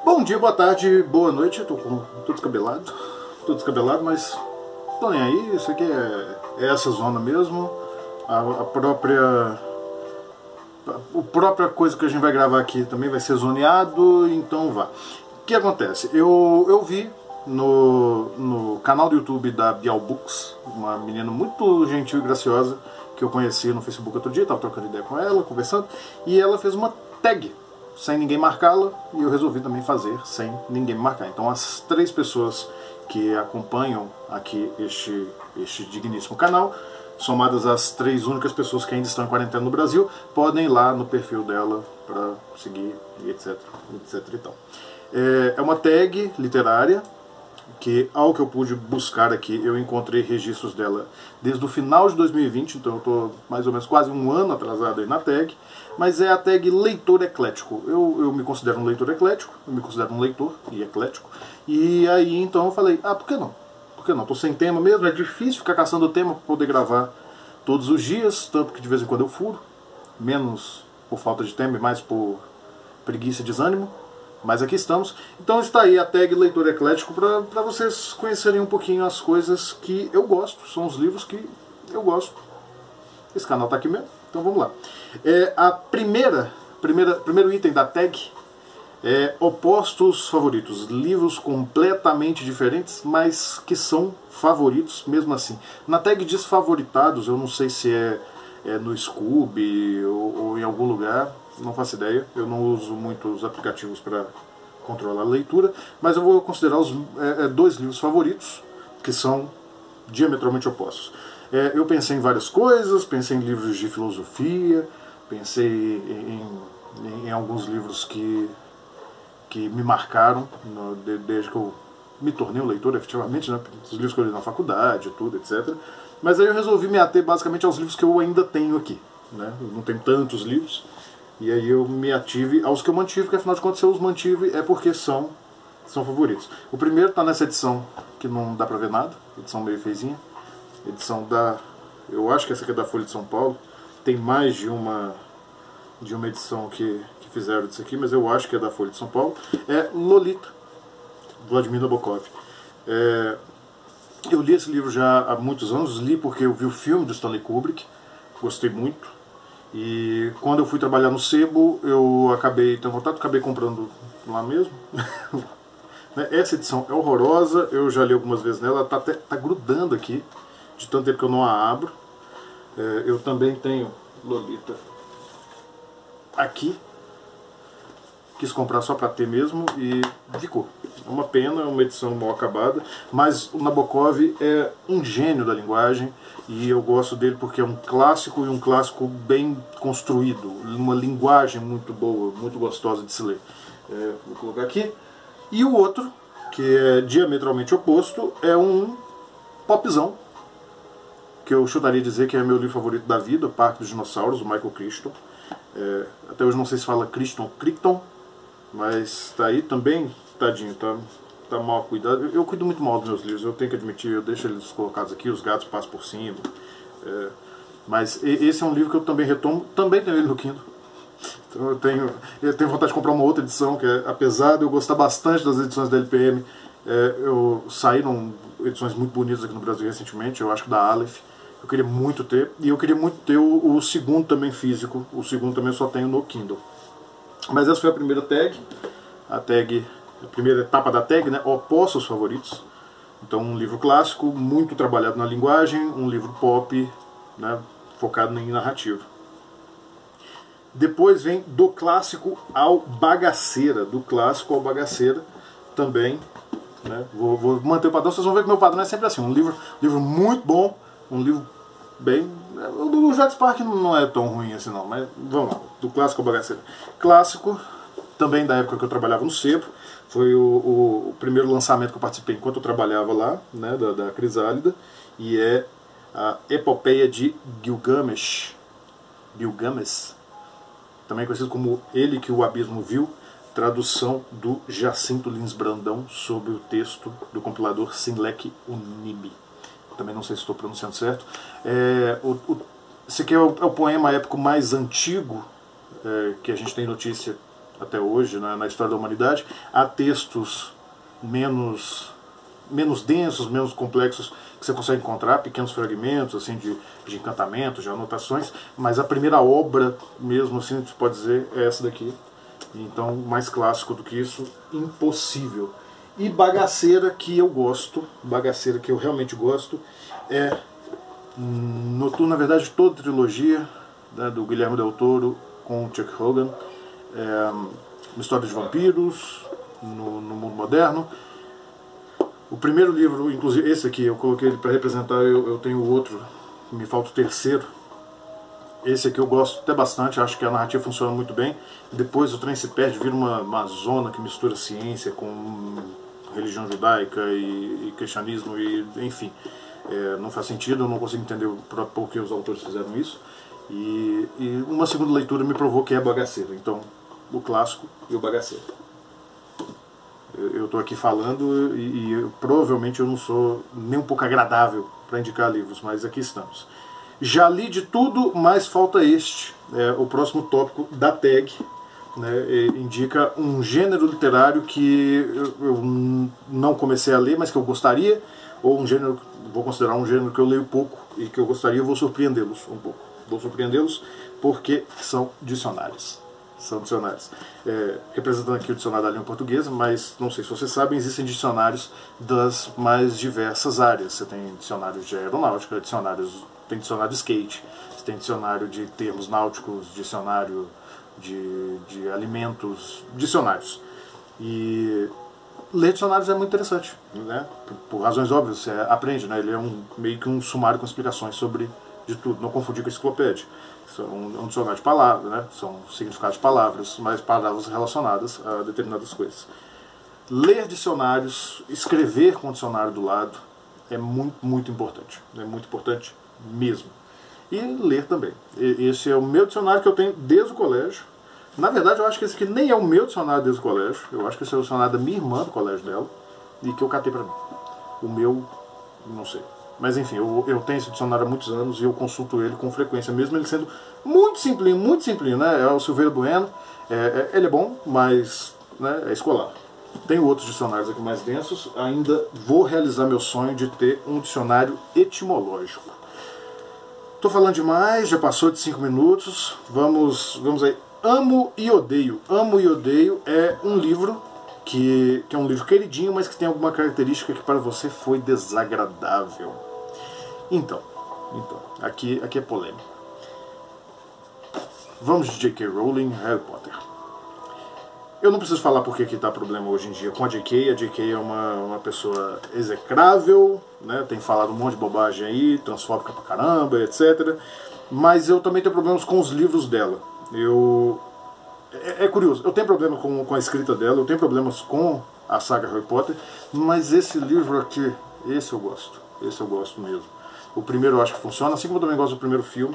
Bom dia, boa tarde, boa noite. Eu tô tô descabelado, mas tô nem aí. Isso aqui é essa zona mesmo. A própria coisa que a gente vai gravar aqui também vai ser zoneado, então vá. O que acontece? Eu vi no canal do YouTube da Bial Books, uma menina muito gentil e graciosa que eu conheci no Facebook outro dia, tava trocando ideia com ela, conversando, e ela fez uma tag sem ninguém marcá-la, e eu resolvi também fazer sem ninguém me marcar. Então as 3 pessoas que acompanham aqui este digníssimo canal, somadas as 3 únicas pessoas que ainda estão em quarentena no Brasil, podem ir lá no perfil dela para seguir, etc, etc e tal. É uma tag literária que, ao que eu pude buscar aqui, eu encontrei registros dela desde o final de 2020, então eu estou mais ou menos quase um ano atrasado aí na tag, mas é a tag leitor eclético. Eu me considero um leitor eclético, eu me considero um leitor e eclético, e aí então eu falei, por que não? Por que não? Estou sem tema mesmo, é difícil ficar caçando tema para poder gravar todos os dias, tanto que de vez em quando eu furo, menos por falta de tema e mais por preguiça e desânimo. Mas aqui estamos. Então está aí a tag Leitor Eclético para vocês conhecerem um pouquinho as coisas que eu gosto. São os livros que eu gosto. Esse canal está aqui mesmo, então vamos lá. Primeiro item da tag é opostos favoritos. Livros completamente diferentes, mas que são favoritos mesmo assim. Na tag diz favoritados, eu não sei se é no Scoob ou em algum lugar, não faço ideia. Eu não uso muitos aplicativos para controlar a leitura, mas eu vou considerar os 2 livros favoritos, que são diametralmente opostos. Eu pensei em várias coisas, pensei em livros de filosofia, pensei em alguns livros que me marcaram desde que eu me tornei um leitor efetivamente, né? Os livros que eu li na faculdade, tudo, etc. Mas aí eu resolvi me ater basicamente aos livros que eu ainda tenho aqui, né? Eu não tenho tantos livros, e aí eu me ative aos que eu mantive, porque afinal de contas se eu os mantive é porque são favoritos. O primeiro está nessa edição que não dá pra ver nada, edição meio feizinha, edição eu acho que essa aqui é da Folha de São Paulo, tem mais de uma edição que fizeram disso aqui, mas eu acho que é da Folha de São Paulo, é Lolita, Vladimir Nabokov. Eu li esse livro já há muitos anos, li porque eu vi o filme do Stanley Kubrick, gostei muito, e quando eu fui trabalhar no sebo, eu acabei tendo contato, acabei comprando lá mesmo. Essa edição é horrorosa, eu já li algumas vezes nela, ela tá grudando aqui, de tanto tempo que eu não a abro. Eu também tenho Lolita aqui, quis comprar só para ter mesmo e ficou. É uma pena, é uma edição mal acabada, mas o Nabokov é um gênio da linguagem e eu gosto dele porque é um clássico e um clássico bem construído, uma linguagem muito boa, muito gostosa de se ler. Vou colocar aqui. E o outro, que é diametralmente oposto, é um popzão, que eu chutaria dizer que é meu livro favorito da vida, Parque dos Dinossauros, do Michael Crichton. Até hoje não sei se fala Crichton, mas tá aí também, tadinho, tá mal cuidado. Eu cuido muito mal dos meus livros, eu tenho que admitir, eu deixo eles colocados aqui, os gatos passam por cima. Mas esse é um livro que eu também retomo, também tenho ele no Kindle. Então eu tenho vontade de comprar uma outra edição, que apesar de eu gostar bastante das edições da LPM, saíram edições muito bonitas aqui no Brasil recentemente, eu acho que da Aleph. Eu queria muito ter, e eu queria muito ter o segundo também físico, o segundo também eu só tenho no Kindle. Mas essa foi a primeira tag, a primeira etapa da tag, né, opostos favoritos. Então um livro clássico, muito trabalhado na linguagem, um livro pop, né, focado em narrativa. Depois vem do clássico ao bagaceira, também, né, vou manter o padrão, vocês vão ver que meu padrão é sempre assim, um livro muito bom, um livro bem... O do Jacques Park não é tão ruim assim não, mas vamos lá, do clássico ao bagaceira. Clássico, também da época que eu trabalhava no sebo, foi o primeiro lançamento que eu participei enquanto eu trabalhava lá, né, da Crisálida, e é a Epopeia de Gilgamesh, também conhecido como Ele que o Abismo Viu, tradução do Jacinto Lins Brandão sobre o texto do compilador Sinlek Unib. Também não sei se estou pronunciando certo. Esse aqui é o poema épico mais antigo que a gente tem notícia até hoje, né, na história da humanidade. Há textos menos densos, menos complexos, que você consegue encontrar, pequenos fragmentos assim, de encantamentos, de anotações, mas a primeira obra mesmo, assim, você pode dizer, é essa daqui. Então, mais clássico do que isso, impossível. E bagaceira que eu gosto, bagaceira que eu realmente gosto, é Noturno, na verdade, toda a trilogia, né, do Guillermo del Toro com o Chuck Hogan, uma história de vampiros no mundo moderno. O primeiro livro, inclusive esse aqui, eu coloquei ele para representar, eu tenho outro, me falta o terceiro. Esse aqui eu gosto até bastante, acho que a narrativa funciona muito bem. Depois o trem se perde, vira uma zona que mistura ciência com religião judaica e cristianismo, e enfim. Não faz sentido, eu não consigo entender por que os autores fizeram isso. E uma segunda leitura me provou que é bagaceiro. Então, o clássico e o bagaceiro. Eu estou aqui falando e provavelmente eu não sou nem um pouco agradável para indicar livros, mas aqui estamos. Já li de tudo, mas falta este. O próximo tópico da tag, né, indica um gênero literário que eu não comecei a ler, mas que eu gostaria, ou um gênero, vou considerar um gênero que eu leio pouco e que eu gostaria, vou surpreendê-los um pouco. Vou surpreendê-los porque são dicionários. São dicionários. Representando aqui o dicionário da língua portuguesa, mas não sei se vocês sabem, existem dicionários das mais diversas áreas. Você tem dicionários de aeronáutica, tem dicionário de skate, você tem dicionário de termos náuticos, dicionário de alimentos, dicionários. E ler dicionários é muito interessante, né? Por razões óbvias, você aprende, né? Ele é meio que um sumário com explicações sobre de tudo, não confundir com a enciclopédia. É um dicionário de palavras, né? São significados de palavras, mas palavras relacionadas a determinadas coisas. Ler dicionários, escrever com o dicionário do lado, é muito, muito importante. É muito importante mesmo. E ler também. Esse é o meu dicionário que eu tenho desde o colégio. Na verdade, eu acho que esse aqui nem é o meu dicionário desde o colégio. Eu acho que esse é o dicionário da minha irmã do colégio dela. E que eu catei pra mim. O meu, não sei. Mas enfim, eu tenho esse dicionário há muitos anos e eu consulto ele com frequência, mesmo ele sendo muito simplinho, né? É o Silveira Bueno. Ele é bom, mas, né, é escolar. Tenho outros dicionários aqui mais densos. Ainda vou realizar meu sonho de ter um dicionário etimológico. Tô falando demais, já passou de 5 minutos. Vamos aí. Amo e Odeio. Amo e Odeio é um livro que é um livro queridinho, mas que tem alguma característica que para você foi desagradável. Então, aqui é polêmico. Vamos de J.K. Rowling, Harry Potter. Eu não preciso falar porque que está problema hoje em dia com a J.K. A J.K. é uma pessoa execrável, né? Tem falado um monte de bobagem aí, transfóbica pra caramba, etc. Mas eu também tenho problemas com os livros dela. É curioso, eu tenho problema com a escrita dela, eu tenho problemas com a saga Harry Potter, mas esse livro aqui, esse eu gosto mesmo. O primeiro eu acho que funciona, assim como eu também gosto do primeiro filme.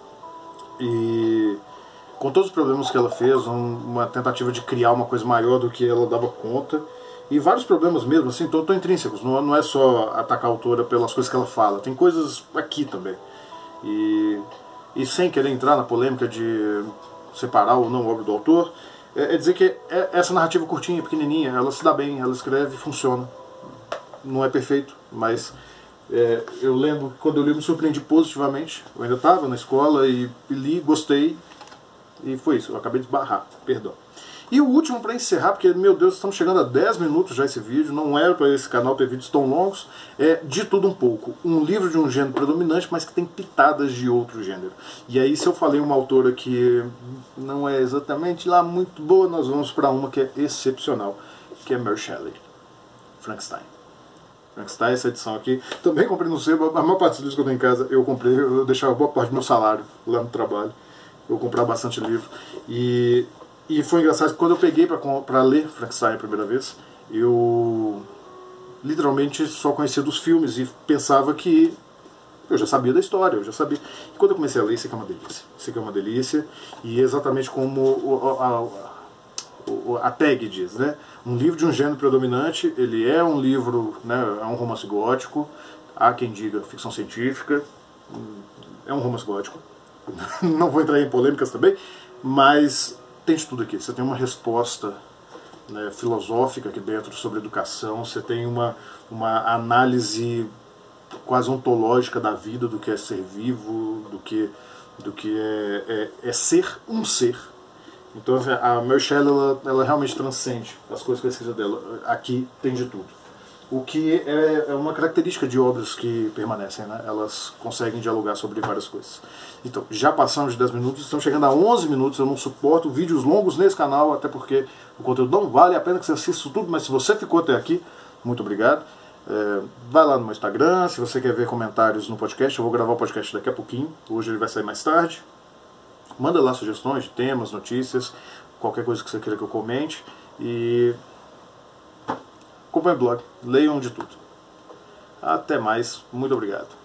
E com todos os problemas que ela fez, uma tentativa de criar uma coisa maior do que ela dava conta, e vários problemas mesmo, assim, tão intrínsecos, não é só atacar a autora pelas coisas que ela fala, tem coisas aqui também. E sem querer entrar na polêmica de separar ou não a obra do autor, dizer que essa narrativa curtinha, pequenininha, ela se dá bem, ela escreve, funciona. Não é perfeito, mas eu lembro que quando eu li eu me surpreendi positivamente. Eu ainda estava na escola e li, gostei, e foi isso, eu acabei de barrar, perdão. E o último para encerrar, porque, meu Deus, estamos chegando a 10 minutos já esse vídeo, não era para esse canal ter vídeos tão longos, é De Tudo Um Pouco, um livro de um gênero predominante, mas que tem pitadas de outro gênero. E aí, se eu falei uma autora que não é exatamente lá muito boa, nós vamos para uma que é excepcional, que é Mary Shelley, Frankenstein. Frankenstein, essa edição aqui, também comprei no sebo, a maior parte dos livros que eu tenho em casa, eu deixava boa parte do meu salário lá no trabalho, eu comprava bastante livro, e foi engraçado que quando eu peguei para ler Frankenstein a primeira vez, eu literalmente só conhecia dos filmes e pensava que eu já sabia da história, eu já sabia. E quando eu comecei a ler, isso aqui é uma delícia. Isso aqui é uma delícia, e exatamente como a tag diz, né? Um livro de um gênero predominante, ele é um livro, né, é um romance gótico, há quem diga ficção científica, é um romance gótico. Não vou entrar em polêmicas também, mas tem de tudo aqui. Você tem uma resposta, né, filosófica aqui dentro sobre educação, você tem uma análise quase ontológica da vida, do que é ser vivo, do que é ser um ser. Então a Mary Shelley ela realmente transcende as coisas que eu esqueci dela. Aqui tem de tudo. O que é uma característica de obras que permanecem, né? Elas conseguem dialogar sobre várias coisas. Então, já passamos de 10 minutos, estamos chegando a 11 minutos, eu não suporto vídeos longos nesse canal, até porque o conteúdo não vale a pena que você assista isso tudo, mas se você ficou até aqui, muito obrigado. Vai lá no meu Instagram, se você quer ver comentários no podcast, eu vou gravar o podcast daqui a pouquinho, hoje ele vai sair mais tarde. Manda lá sugestões de temas, notícias, qualquer coisa que você queira que eu comente. E acompanhe o blog, leiam de tudo. Até mais, muito obrigado.